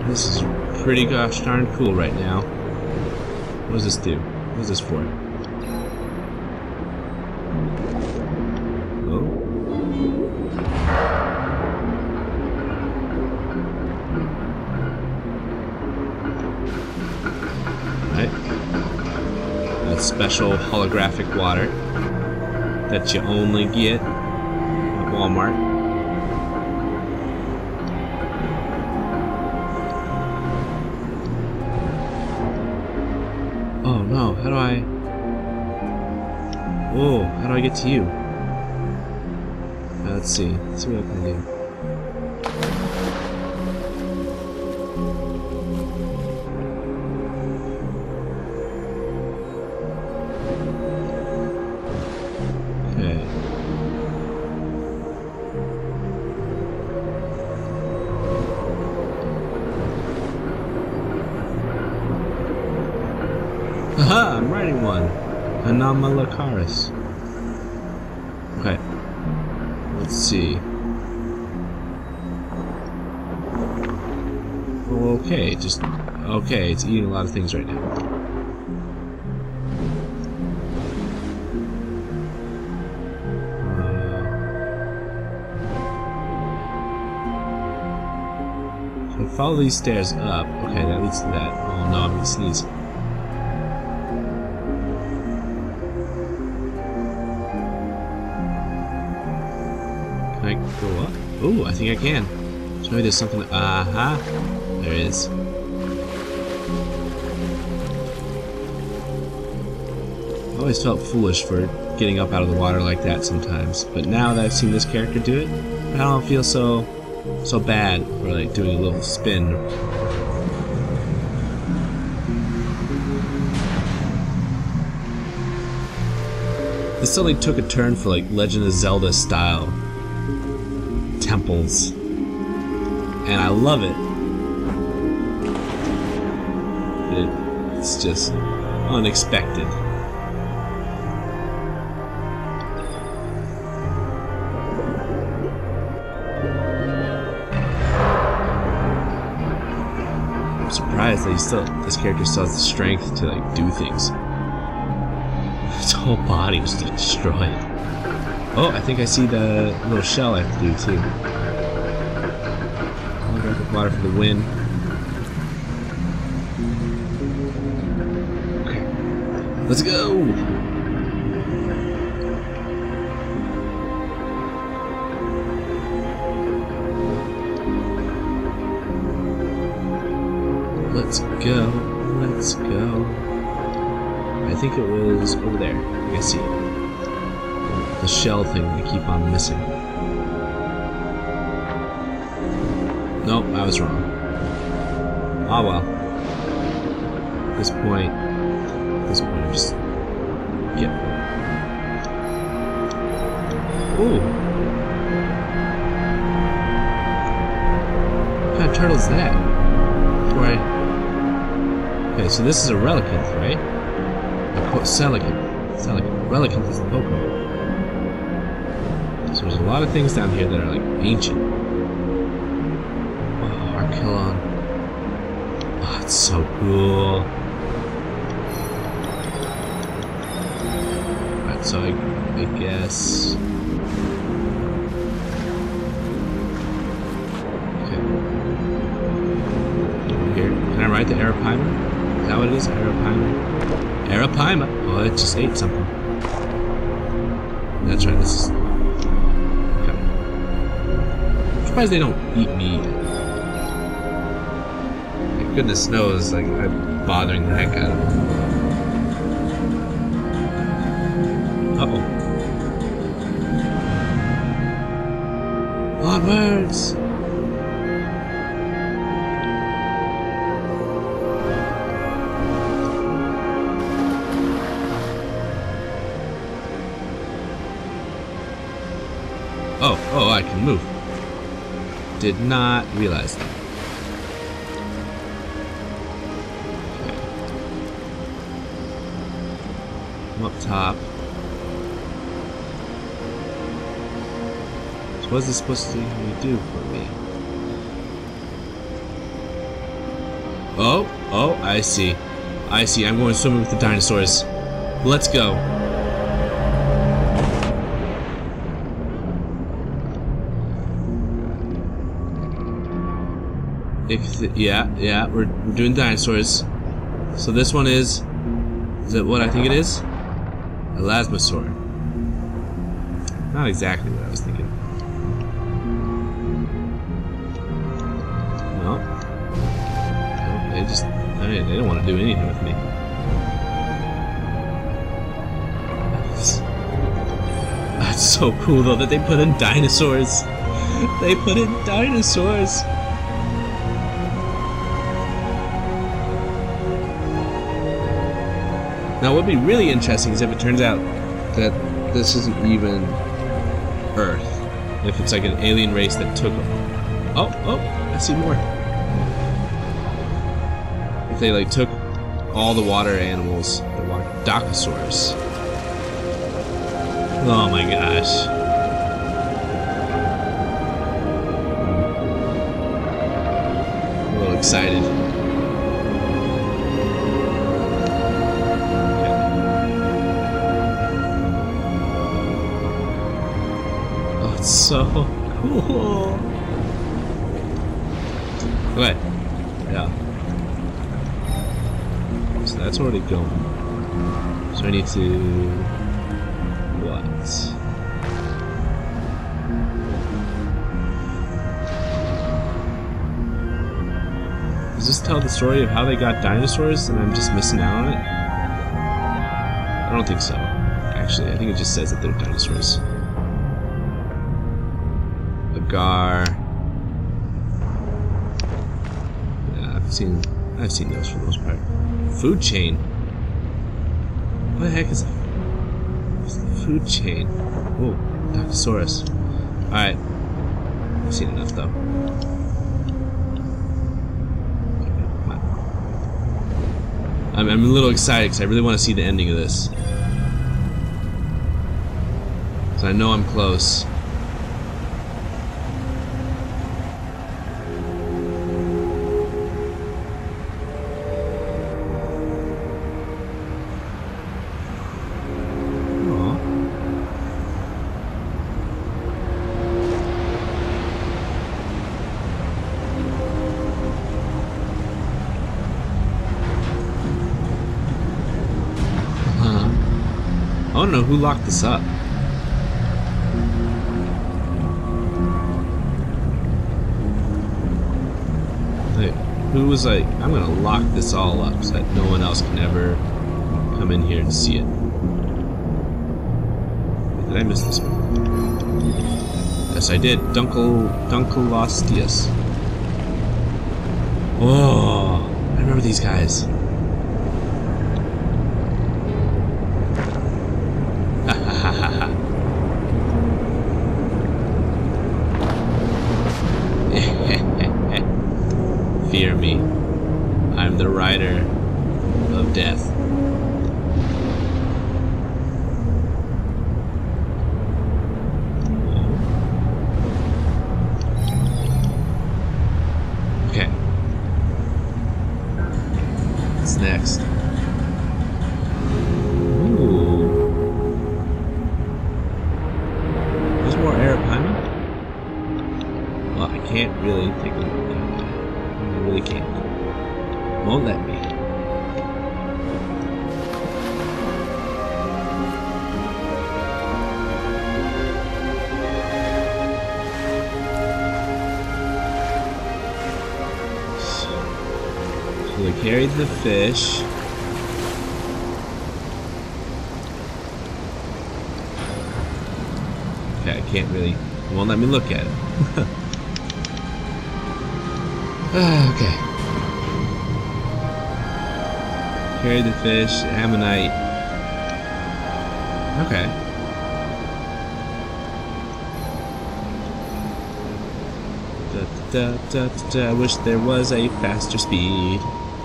This is pretty gosh darn cool right now. What does this do? What is this for? Oh. Right. That's special holographic water that you only get at Walmart. Oh no, how do I... Whoa, how do I get to you? Let's see what I can do. Okay. Haha, I'm riding one. Anomalocaris. Okay. Let's see. Okay, just... Okay, it's eating a lot of things right now. So I follow these stairs up. Okay, that leads to that. Oh no, I'm gonna sneeze. Can I go up? Ooh, I think I can. So maybe there's something... Aha! There it is. I always felt foolish for getting up out of the water like that sometimes, but now that I've seen this character do it, I don't feel so bad for like doing a little spin. This suddenly took a turn for like Legend of Zelda style temples, and I love it. It's just unexpected. I'm surprised that this character still has the strength to like do things. His whole body was destroyed. Oh, I think I see the little shell I have to do too. Holographic water for the win. Okay, let's go! Let's go, let's go. I think it was over there. I see it. The shell thing I keep on missing. Nope, I was wrong. Ah well. At this point I'm just... Yep. Ooh! What kind of turtle is that? Okay, so this is a relicanth, right? Celicant. Relicanth is the Pokemon. So there's a lot of things down here that are like ancient. Oh, Archeon. Oh, it's so cool. Right, so I guess... Okay. Over here. Can I ride the Arapaima? Is that what it is? Arapaima? Arapaima! Oh, it just ate something. That's right, this is... Okay. I'm surprised they don't eat me. Like, goodness knows, like, I'm bothering the heck out of them. Uh-oh. Onwards! Oh, I can move. Did not realize that. Okay. I'm up top. So what is this supposed to do for me? Oh, I see. I see. I'm going swimming with the dinosaurs. Let's go. Yeah, we're doing dinosaurs. So this one is it what I think it is? Elasmosaur. Not exactly what I was thinking. No. They don't want to do anything with me. That's so cool though that they put in dinosaurs. They put in dinosaurs. Now what would be really interesting is if it turns out that this isn't even Earth. If it's like an alien race that took them. Oh, I see more. If they like took all the water animals, the Docosaurus. Oh my gosh. I'm a little excited. So cool. Okay. Yeah. So that's already going. So I need to what? Does this tell the story of how they got dinosaurs and I'm just missing out on it? I don't think so. Actually, I think it just says that they're dinosaurs. Gar. Yeah, I've seen those for the most part. Food chain. What the heck is that? What's the food chain? Whoa, Docosaurus. Alright. I've seen enough though. Okay, come on. I'm a little excited because I really want to see the ending of this. So I know I'm close. I don't know who locked this up. Like, who was like, I'm gonna lock this all up so that no one else can ever come in here and see it. Did I miss this one? Yes, I did. Dunkleosteus. Oh, I remember these guys. Fear me. I'm the rider of death. Okay. What's next? Ooh. There's more Arapaima? Well, I can't really take a look at that. I really can't. Won't let me. So they carried the fish. Okay, I can't really. It won't let me look at it. Okay. Carry the fish, ammonite. Okay. I wish there was a faster speed.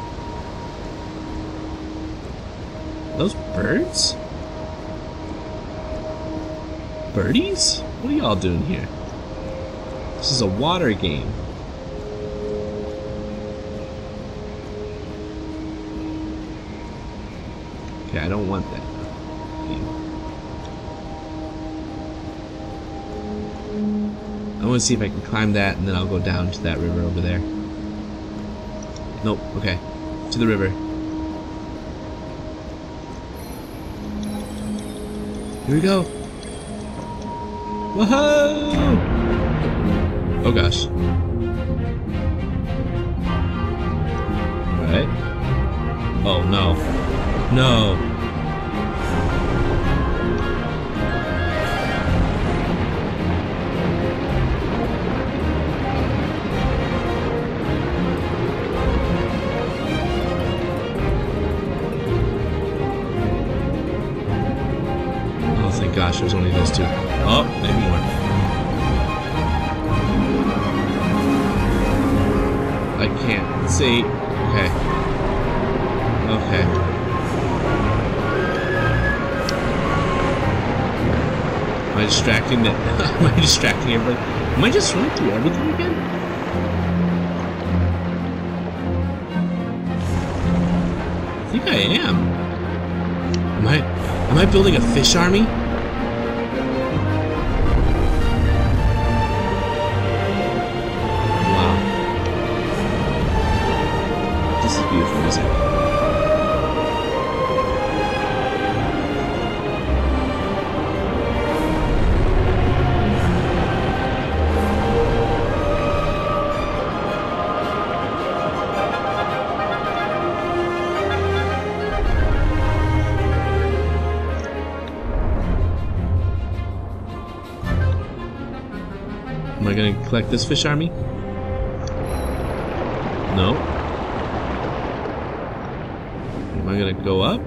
Those birds? Birdies? What are y'all doing here? This is a water game. Okay, I don't want that. I want to see if I can climb that, and then I'll go down to that river over there. Nope, okay. To the river. Here we go. Whoa! Oh gosh. Alright. Oh no. No! Oh, thank gosh, there's only those two. Oh, maybe more. I can't see. Okay. Okay. Am I distracting am I distracting everybody? Am I just running through everything again? I think I am. Am I building a fish army? Wow. This is beautiful music. Am I gonna collect this fish army? No. Am I gonna go up?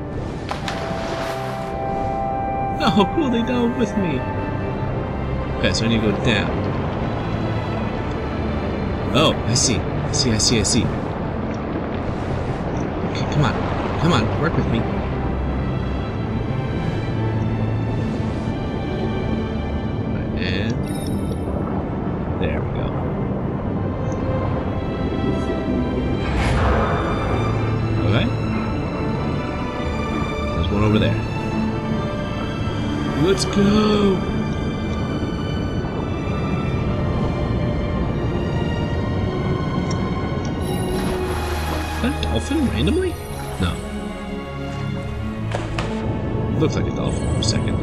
No, cool, they dove with me. Okay, so I need to go down. Oh, I see. I see. Okay, come on, work with me. And there we go. Okay. There's one over there. Let's go! Is that a dolphin randomly? No. It looks like a dolphin for a second.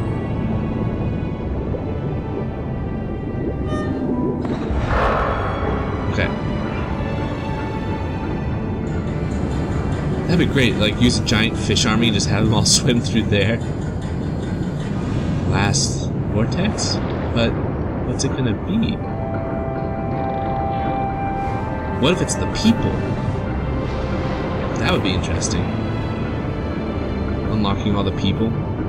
Okay. That'd be great, like use a giant fish army and just have them all swim through there. Last vortex? But what's it gonna be? What if it's the people? That would be interesting. Unlocking all the people.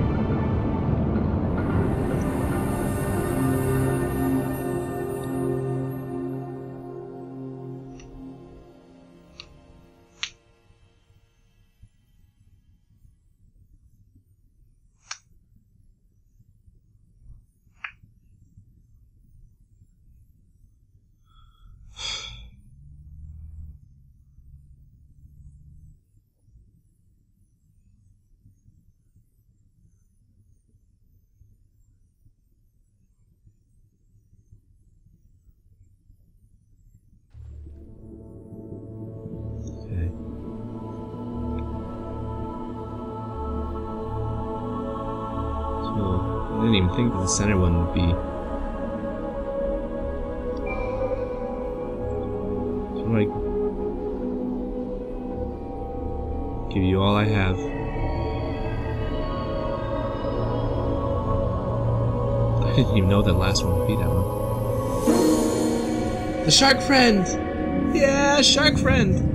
I didn't even think that the center one would be. So I give you all I have. I didn't even know that last one would be that one. The shark friend! Yeah, shark friend!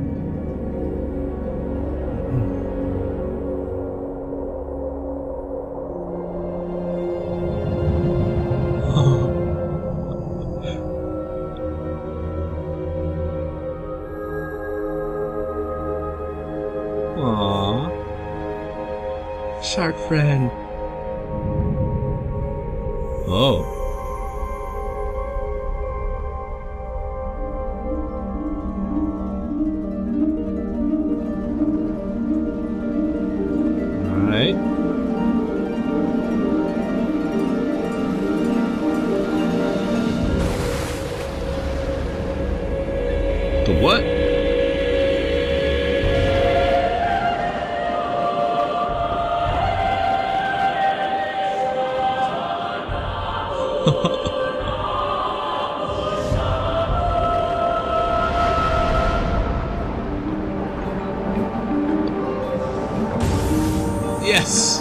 Aww. Shark friend. Oh. The what? Yes!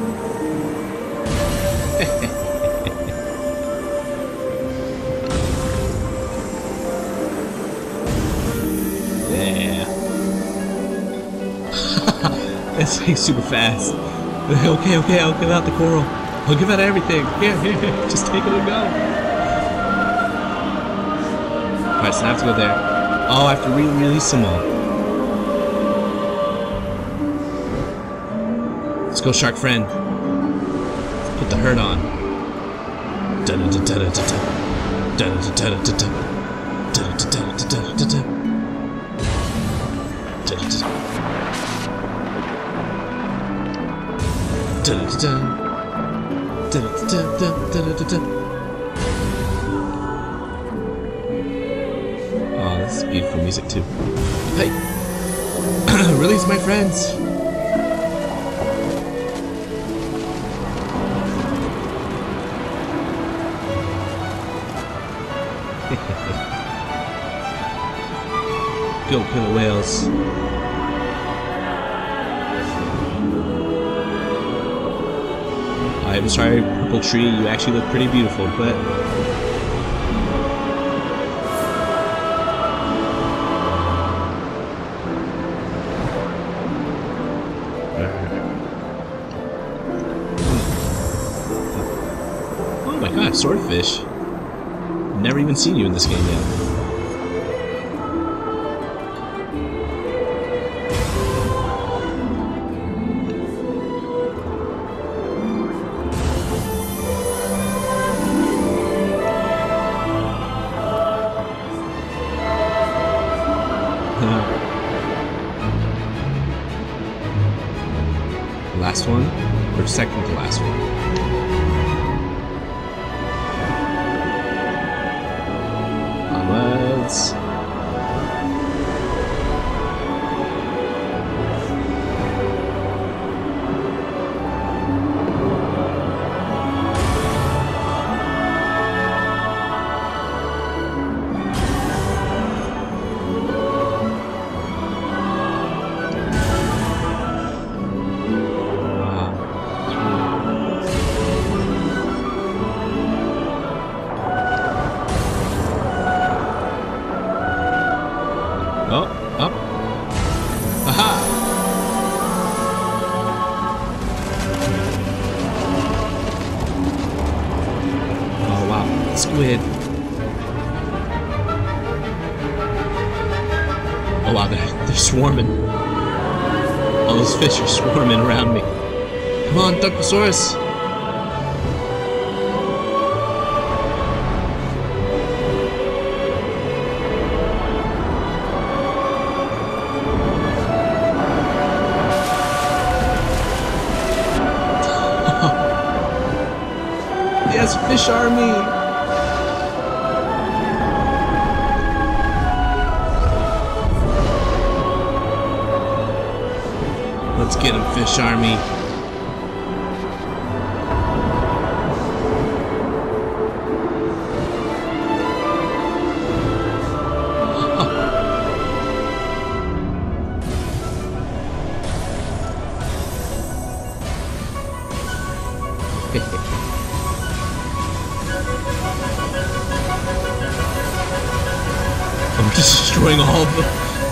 Yeah. It's like super fast. Okay, I'll give out the coral. I'll give out everything. Here, just take it and go. Alright, so I have to go there. Oh, I have to re-release them all. Let's go, shark friend. Let's put the hurt on. Oh, this is beautiful music too. Hey! Release my friends! Go killer whales. I'm sorry, purple tree, you actually look pretty beautiful, but... Oh my god, swordfish. Never even seen you in this game yet. Last one, or second to last one? Onwards. Oh, up. Aha! Oh wow, squid. Oh wow, they're swarming. All those fish are swarming around me. Come on, Duckosaurus! Yes, fish army! Let's get him, fish army. I'm just destroying all of them.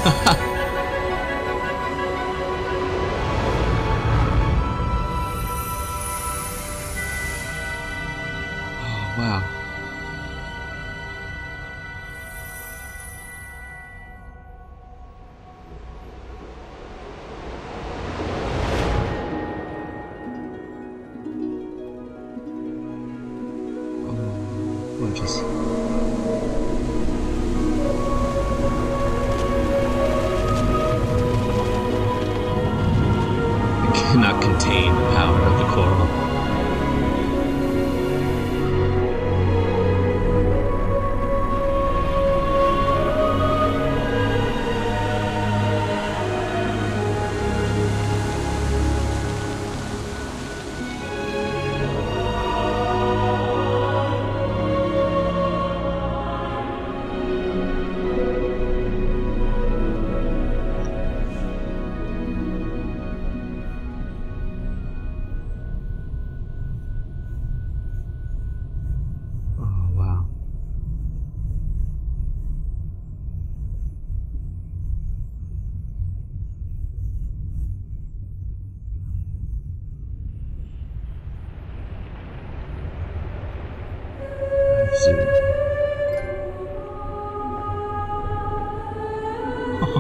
Oh, wow. Oh, gorgeous. Cannot contain the power of the coral.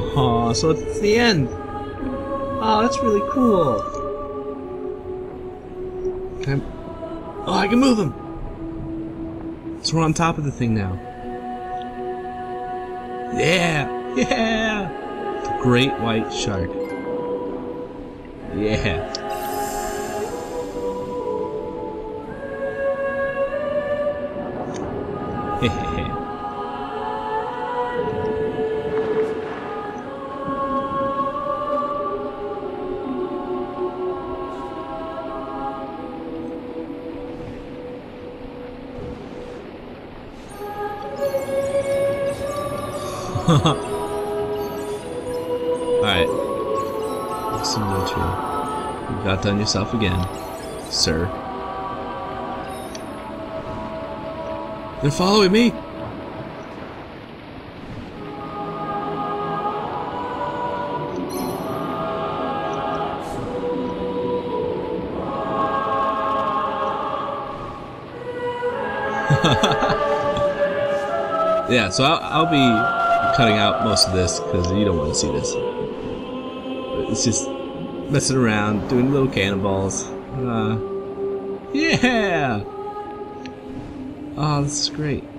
Oh, so it's the end. Oh, that's really cool. I can move him. So we're on top of the thing now. Yeah, yeah. The great white shark. Yeah. Hehehe. Alright. Listen to the tree. You've outdone yourself again, sir. They're following me! Yeah, so I'll be cutting out most of this because you don't want to see this. It's just messing around, doing little cannonballs. Yeah! Oh, this is great.